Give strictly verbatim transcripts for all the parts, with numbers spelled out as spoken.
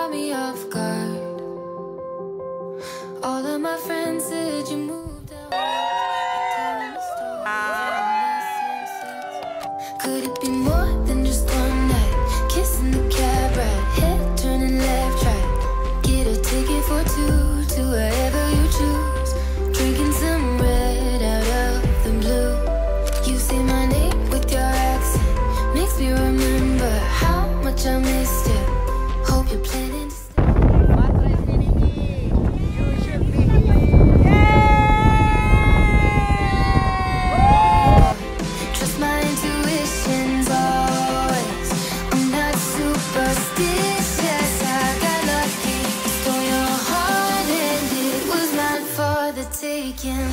caught me off guard. All of my friends said you moved out. Could it be more than just one night? Kissing the cab ride, head turning left, right. Get a ticket for two to wherever you choose. Drinking some red out of the blue. You say my name with your accent, makes me remember how much I missed you. Hope you're planning to stay. Trust my intuitions always. I'm not superstitious. I got lucky, stole your heart and it was mine for the taking.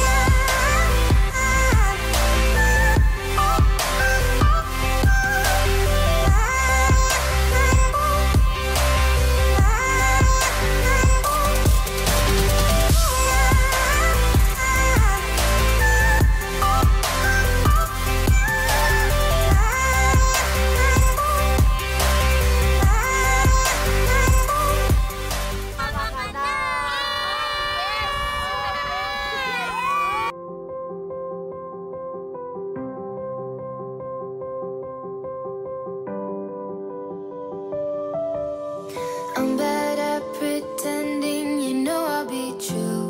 I'm bad at pretending, you know I'll be true.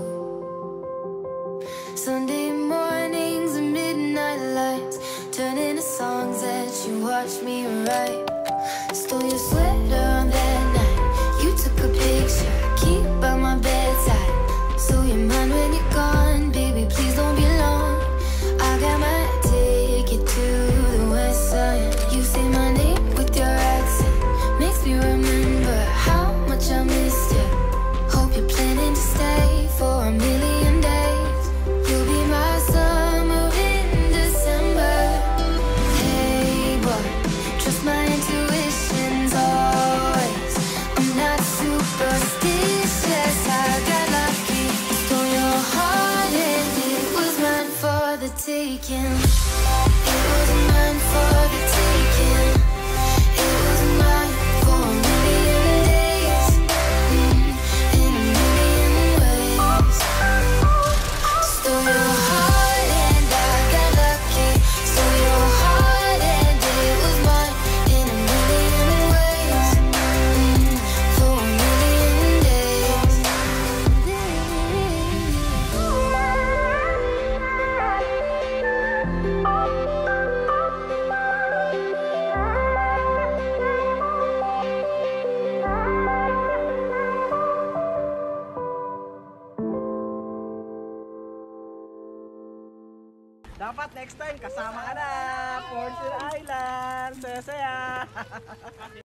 Sunday mornings and midnight lights turn into songs that you watch me write. Stole your sweater on that night, you took a picture, keep by my bedside. So you're mine when you're gone, baby, please don't be long. I got my ticket to the west side. You say my name with your accent, makes me remember how much I missed you. Hope you're planning to stay for a million days. You'll be my summer in December. Hey boy, trust my intuitions always. I'm not superstitious. I got lucky, stole your heart and it was mine for the taking. It was mine for the taking. It was mine for a million days, mm, in a million ways. Stole your heart and I got lucky. Stole your heart and it was mine in a million ways, mm, for a million days. Dapat next time kasama ka na, Fortune Island, saya-saya.